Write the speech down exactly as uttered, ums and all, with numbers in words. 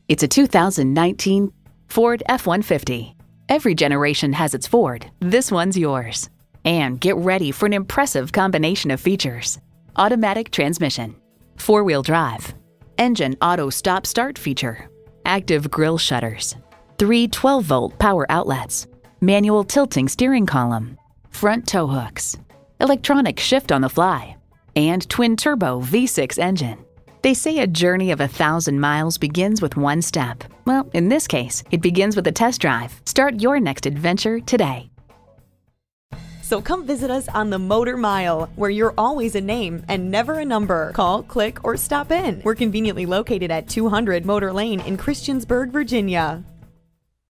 It's a two thousand nineteen Ford F one fifty. Every generation has its Ford. This one's yours. And get ready for an impressive combination of features. Automatic transmission, four-wheel drive, engine auto stop-start feature, active grille shutters, three twelve-volt power outlets, manual tilting steering column, front tow hooks, electronic shift on the fly, and twin-turbo V six engine. They say a journey of a thousand miles begins with one step. Well, in this case, it begins with a test drive. Start your next adventure today. So come visit us on the Motor Mile, where you're always a name and never a number. Call, click, or stop in. We're conveniently located at two hundred Motor Lane in Christiansburg, Virginia.